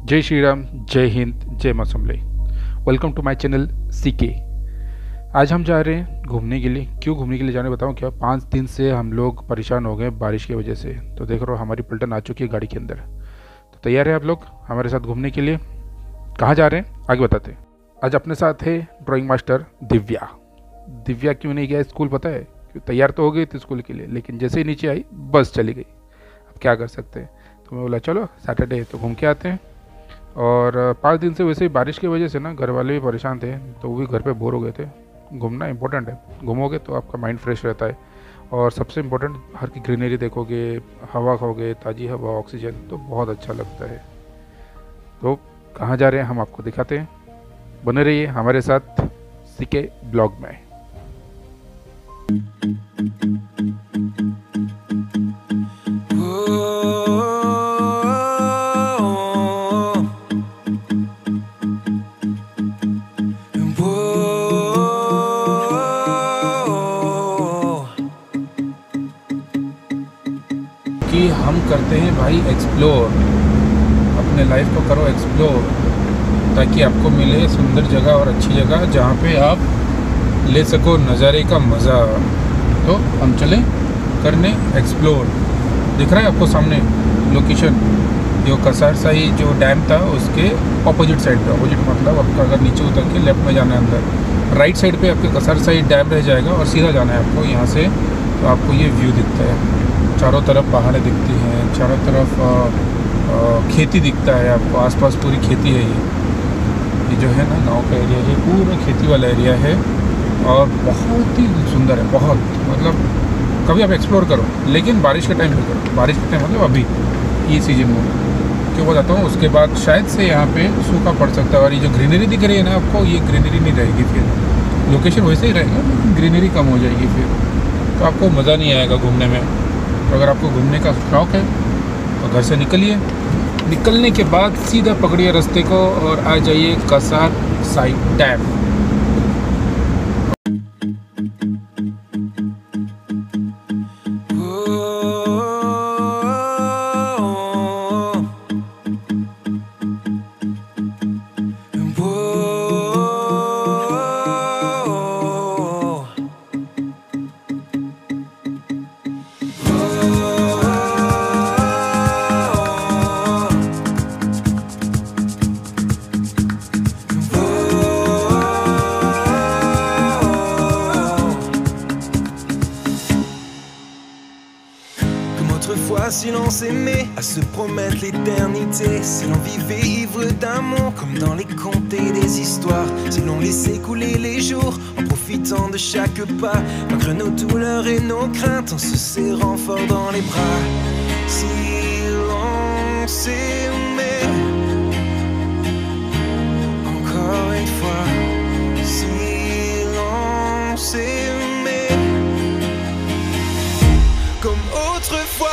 जय श्री राम, जय हिंद, जय मां Samlei. Welcome to my channel CK. आज हम जा रहे हैं घूमने के लिए। क्यों घूमने के लिए जाने बताऊं क्या? 5 दिन से हम लोग परेशान हो गए बारिश की वजह से। तो देख रहे हो हमारी पलटन आ चुकी है गाड़ी के अंदर। तो तैयार है आप लोग हमारे साथ घूमने के लिए? कहाँ जा रहे हैं आगे बताते हैं। आज अपने साथ है ड्राइंग मास्टर दिव्या। दिव्या क्यों नहीं गया स्कूल पता है? क्यों? तैयार तो हो गई थी स्कूल के लिए, लेकिन जैसे ही नीचे आई बस चली गई। अब क्या कर सकते हैं? तो मैं बोला चलो सैटरडे है तो घूम के आते हैं। और 5 दिन से वैसे ही बारिश की वजह से ना घर वाले भी परेशान थे, तो वो भी घर पे बोर हो गए थे। घूमना इंपॉर्टेंट है, घूमोगे तो आपका माइंड फ्रेश रहता है। और सबसे इम्पोर्टेंट बाहर की ग्रीनरी देखोगे, हवा खाओगे, ताज़ी हवा, ऑक्सीजन, तो बहुत अच्छा लगता है। तो कहाँ जा रहे हैं हम आपको दिखाते हैं। बने रहिए हमारे साथ सीके ब्लॉग में। कि हम करते हैं भाई एक्सप्लोर, अपने लाइफ को करो एक्सप्लोर, ताकि आपको मिले सुंदर जगह और अच्छी जगह जहाँ पे आप ले सको नज़ारे का मज़ा। तो हम चलें करने एक्सप्लोर। दिख रहा है आपको सामने लोकेशन, जो कसार साई जो डैम था उसके ऑपोजिट साइड पे। ऑपोजिट मतलब आपका अगर नीचे उतर के लेफ्ट में जाना है अंदर, राइट साइड पे आपके कसार साई डैम रह जाएगा और सीधा जाना है आपको यहाँ से। तो आपको ये व्यू दिखता है, चारों तरफ पहाड़ें दिखती हैं, चारों तरफ खेती दिखता है आपको। आसपास पूरी खेती है। ये जो है ना गांव का एरिया, ये पूरा खेती वाला एरिया है और बहुत ही सुंदर है। बहुत मतलब कभी आप एक्सप्लोर करो, लेकिन बारिश के टाइम पे करो। बारिश के टाइम मतलब अभी ये सीजन में। क्यों बताता हूँ, उसके बाद शायद से यहाँ पे सूखा पड़ सकता है। और ये जो ग्रीनरी दिख रही है ना आपको, ये ग्रीनरी नहीं रहेगी फिर। लोकेशन वैसे ही रहेगा, ग्रीनरी कम हो जाएगी फिर, तो आपको मज़ा नहीं आएगा घूमने में। तो अगर आपको घूमने का शौक़ है तो घर से निकलिए। निकलने के बाद सीधा पकड़िए रास्ते को और आ जाइए Kasar Sai dam. Si l'on s'aimait à se promettre l'éternité, si l'on vivait ivre d'amour comme dans les contes et des histoires, si l'on laissait couler les jours en profitant de chaque pas, malgré nos douleurs et nos craintes, en se serrant fort dans les bras. Si l'on s'aimait encore une fois, si l'on s'aimait comme autrefois.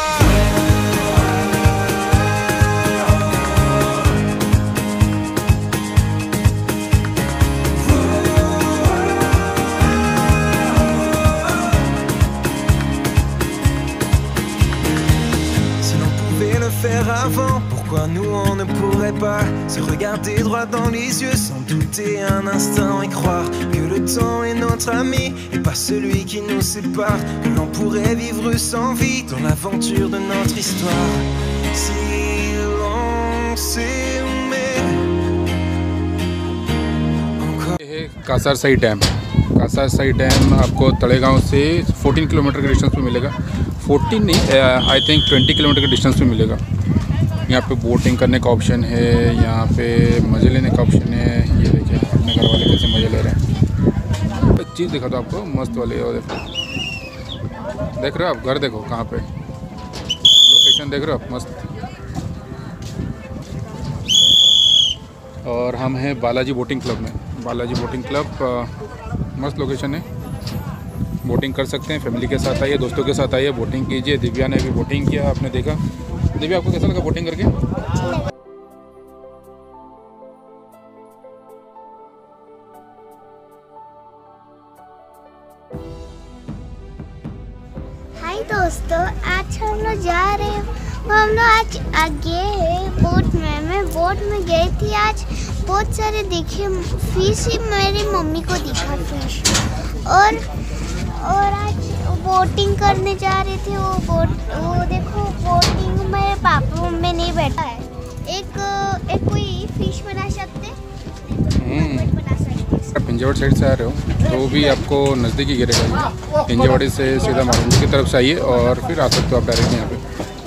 Faire avant, pourquoi nous on ne pourrait pas se regarder droit dans les yeux sans douter un instant et croire que le temps est notre ami et pas celui qui nous sépare, que l'on pourrait vivre sans vie dans l'aventure de notre histoire. Si l'on s'aimait encore. Kasar Sai dam. Kasar Sai dam आपको तड़ेगांव से 14 kilometre के distance पे मिलेगा। 14 नहीं, I think 20 kilometre के distance पे मिलेगा। यहाँ पे बोटिंग करने का ऑप्शन है, यहाँ पे मज़े लेने का ऑप्शन है। ये देखिए अपने घर वाले कैसे मज़े ले रहे हैं। एक चीज़ दिखा दो आपको मस्त वाली। और देख रहे हो आप, घर देखो कहाँ पे, लोकेशन देख रहे हो आप, मस्त। और हम हैं बालाजी बोटिंग क्लब में। बालाजी बोटिंग क्लब मस्त लोकेशन है, बोटिंग कर सकते हैं। फैमिली के साथ आइए, दोस्तों के साथ आइए, बोटिंग कीजिए। दिव्या ने भी बोटिंग किया, आपने देखा। दिव्या आपको कैसा लगा बोटिंग करके? हाय दोस्तों, आज हम लोग जा रहे हैं। हम लोग आज आगे है बोट में मैं बोट में गई थी आज, बहुत सारे दिखे फिश ही, मेरी मम्मी को दिखा फिश। और आज बोटिंग करने जा रहे थे, वो देखो बोटिंग में पापा मम्मी नहीं बैठा है। एक कोई फिश बना सकते, पिंजौर साइड से आ रहे हो तो भी आपको नज़दीक ही गिरेगा। पिंजौड़ी से सीधा मारूंगी की तरफ से आइए और फिर आ सकते हो आप डायरेक्ट यहाँ पे।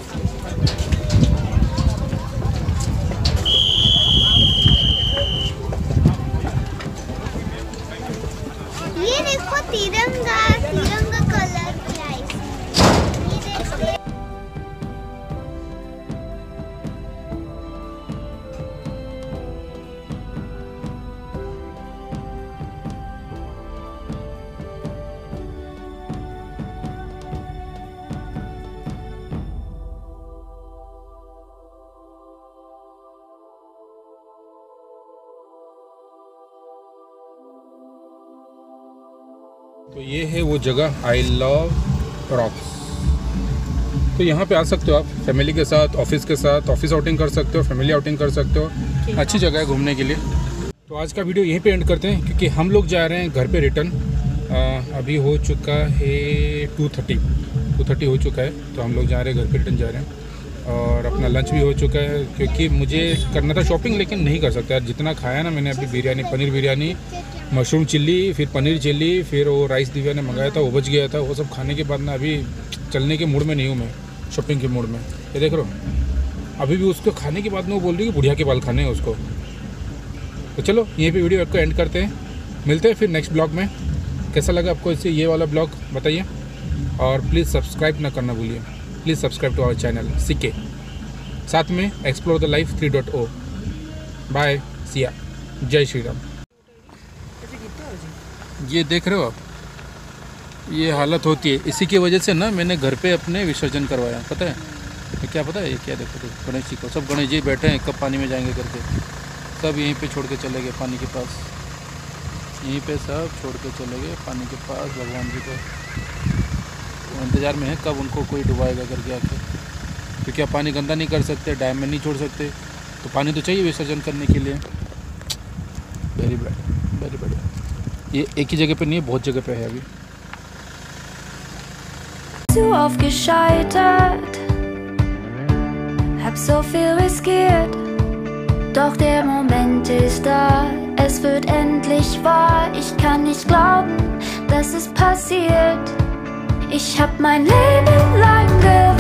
ये देखो तिरंगा कलर क्या है, ये देखो। तो ये है वो जगह आई लव रॉक्स। तो यहाँ पे आ सकते हो आप फैमिली के साथ, ऑफिस के साथ, ऑफिस आउटिंग कर सकते हो, फैमिली आउटिंग कर सकते हो। अच्छी जगह है घूमने के लिए। तो आज का वीडियो यहीं पे एंड करते हैं क्योंकि हम लोग जा रहे हैं घर पे रिटर्न। अभी हो चुका है 2:30 हो चुका है, तो हम लोग जा रहे हैं घर पे रिटर्न जा रहे हैं और अपना लंच भी हो चुका है क्योंकि मुझे करना था शॉपिंग, लेकिन नहीं कर सकता यार। जितना खाया ना मैंने अभी, बिरयानी, पनीर बिरयानी, मशरूम चिल्ली, फिर पनीर चिल्ली, फिर वो राइस दिव्या ने मंगाया था वो बच गया था। वो सब खाने के बाद ना अभी चलने के मूड में नहीं हूँ मैं, शॉपिंग के मूड में। ये देख रहे हो, अभी भी उसको खाने के बाद में वो बोल रही है कि बुढ़िया के बाल खाने हैं उसको। तो चलो यहीं पे वीडियो आपको एंड करते हैं, मिलते हैं फिर नेक्स्ट ब्लॉग में। कैसा लगा आपको इससे ये वाला ब्लॉग बताइए और प्लीज़ सब्सक्राइब ना करना भूलिए। Please subscribe to our channel CK, साथ में explore the life 3.0। Bye, see ya, जय श्री राम। ये देख रहे हो आप, ये हालत होती है। इसी की वजह से ना मैंने घर पे अपने विसर्जन करवाया, पता है तो क्या पता है ये क्या। देखो गणेश जी को, सब गणेश जी बैठे हैं, कब पानी में जाएंगे करके। सब यहीं पे छोड़ के चले गए पानी के पास, यहीं पे सब छोड़ के चले गए पानी के पास। भगवान जी को इंतज़ार में है कब उनको कोई डुबाएगा करके आके, क्योंकि आप पानी गंदा नहीं कर सकते, डैम में नहीं छोड़ सकते, तो पानी तो चाहिए विसर्जन करने के लिए। वेरी बढ़िया। ये एक ही जगह पे नहीं है, बहुत जगह पे है अभी। Zu oft gescheitert, hab so viel riskiert, doch der Moment ist da, es wird endlich wahr. Ich kann nicht glauben, dass es passiert. Ich hab mein Leben lang